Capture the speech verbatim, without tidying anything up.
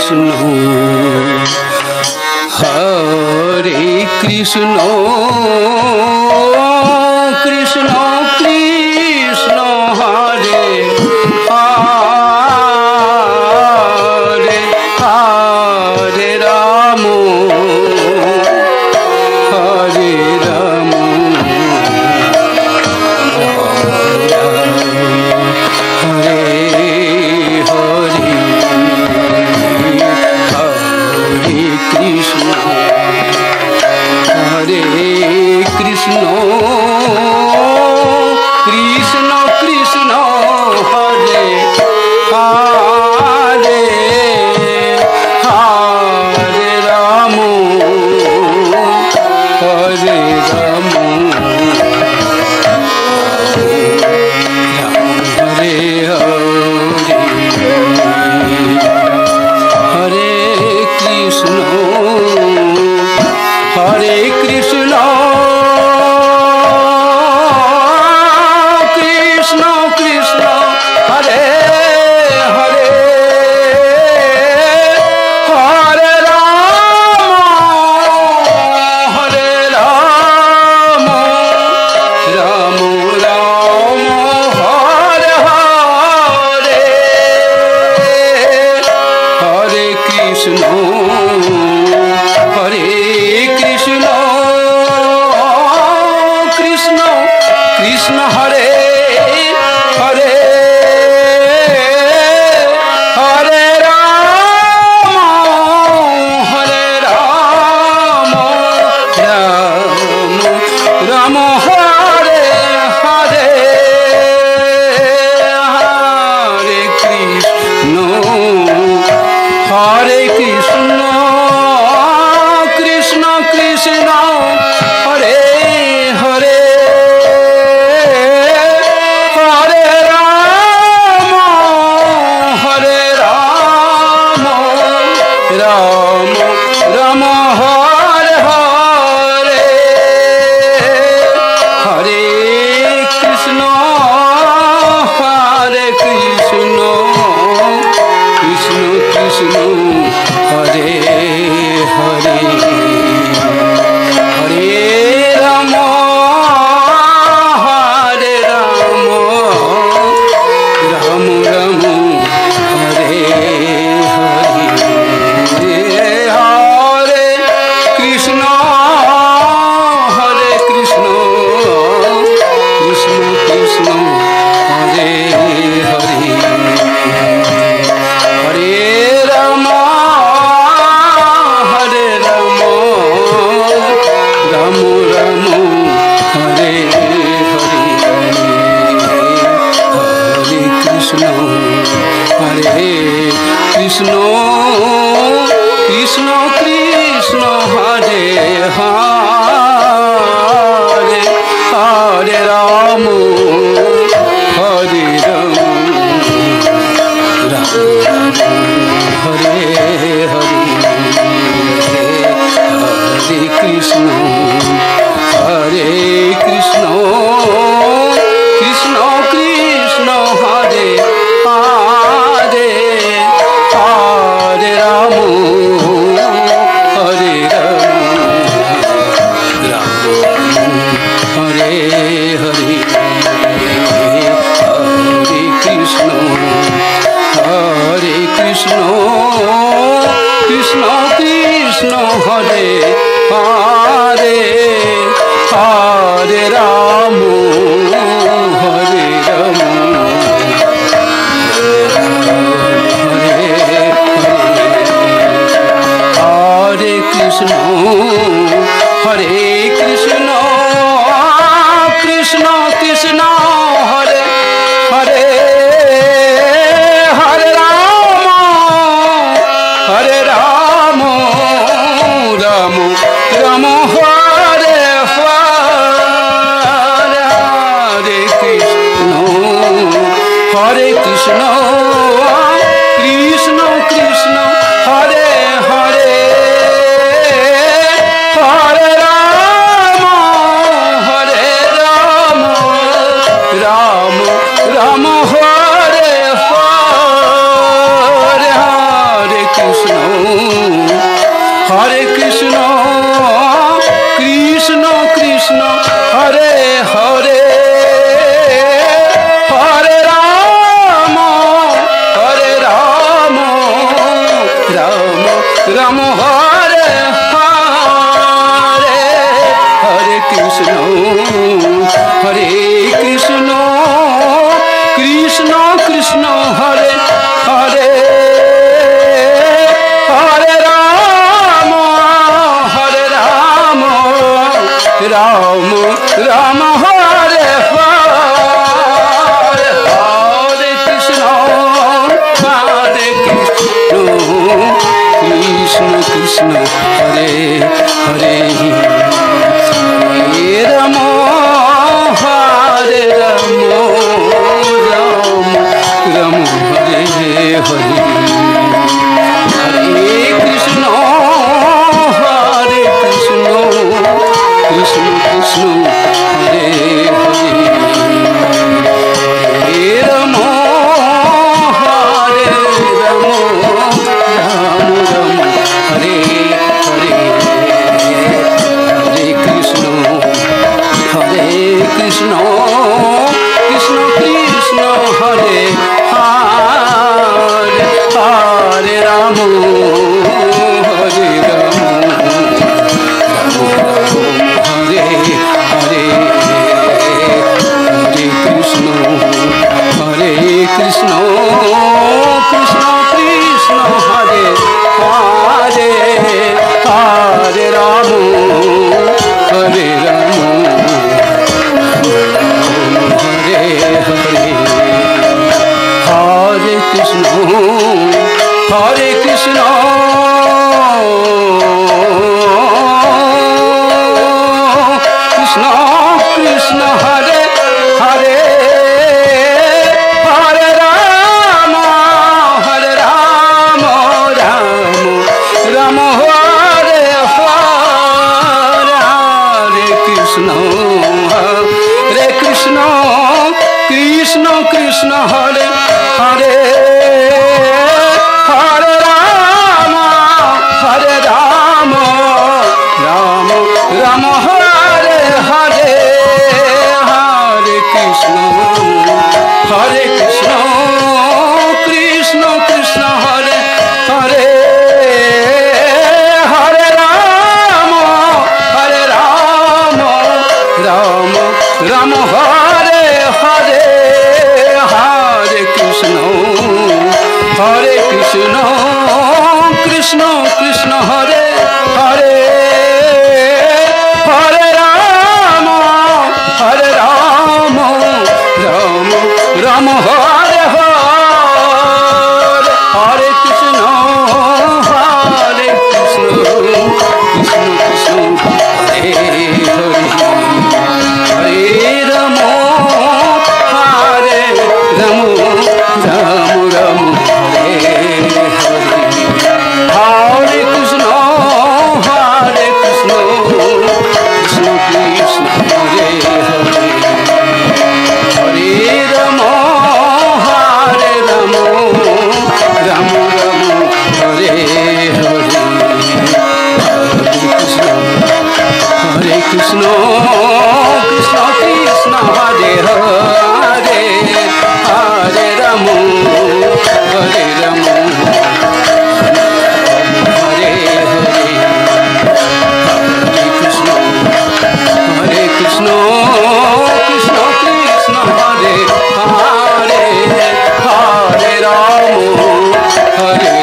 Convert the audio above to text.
Krishna Hare Krishna Krishna Krishna Hare Hare Hare Ram Hare Ram Hare Hare Hare Krishna Hare Krishna Krishna Krishna Hare Hare Hare Ram Hare Ram Hare Hare Krishna Hare Krishna Krishna Krishna Hare Hare Hare Ram Hare Ram Ram Ram Hare Hare Hare Krishna Hare Krishna Krishna Krishna Hare Hare Hare Ram Hare Ram Ram Ram Hare Hare Hare Krishna Hare Krishna Krishna Krishna Hare Hare Hare Ram Hare Ram Ram Ram Hare Hare Hare Krishna Hare Krishna Krishna Krishna Hare Hare Hare Ram Hare Ram Ram Ram Hare Hare Hare Krishna Hare Krishna Krishna Krishna Hare Hare Hare Ram Hare Ram Ram Ram Hare Hare Hare Krishna Hare Krishna Krishna Krishna Hare Hare Hare Ram Hare Ram Ram Hare Hare Hare Krishna Hare Krishna Krishna Krishna Hare Hare Hare Ram Hare Ram Ram Hare Hare Hare Krishna Hare Krishna Krishna Krishna Hare Hare Hare Ram Hare Ram Hare Hare Krishna Hare Krishna Krishna Krishna Hare Hare Hare Ram Hare Ram Ram Ram Hare Hare Hare Krishna Hare Krishna Krishna Krishna Hare Hare Hare Ram Hare Ram Ram Ram Hare Hare Hare Krishna Hare Krishna, Krishna Krishna, Hare Hare, Hare Rama, Hare Rama, Rama Rama Hare Hare, Hare Krishna, Hare Krishna, Krishna Krishna, Hare Hare, Hare Rama, Hare Rama, Rama Rama Hare Hare, Hare Krishna, Hare Krishna, Krishna Krishna, Hare Hare, Hare Rama, Hare Rama, Rama Rama Hare Hare, Hare Krishna, Hare Krishna, Krishna Krishna, Hare Hare, Hare Rama, Hare Rama, Rama Rama Hare Hare, Hare Krishna, Hare Krishna, Krishna Krishna, Hare Hare, Hare Rama, Hare Rama, Hare Hare, Hare Krishna, Hare Krishna, Krishna Krishna, Hare Hare, Hare Rama, Hare Rama, Hare Hare, Hare Krishna, Hare Krishna, Krishna Krishna, Hare Hare, Hare Rama, Hare Rama, Rama Rama Hare Hare, Hare Krishna, Hare Krishna, Krishna Krishna, Hare Hare, Hare Rama, Hare Rama, Rama Rama Hare Hare, Hare Krishna, Hare Krishna, Krishna Krishna, Hare Hare, Hare Rama, Hare Rama, Rama Rama Hare Hare, Hare Krishna, Hare Krishna, Krishna Krishna, Hare Hare, Hare Rama, Hare Rama, Rama Rama Hare Hare, Hare Krishna, Hare Krishna, Krishna Krishna, Hare Hare, Hare Rama, Hare Rama, Rama Rama Hare Hare, Hare Krishna, Hare Krishna, Krishna Krishna, Hare Hare, Hare Rama, Hare Rama, Rama Rama Hare Hare, Hare Krishna, Hare Krishna, Krishna Krishna, Hare Hare, Hare Rama, Hare Rama, Hare Hare, Hare Krishna, Hare Krishna, Krishna Krishna, Hare Hare, Hare Rama, Hare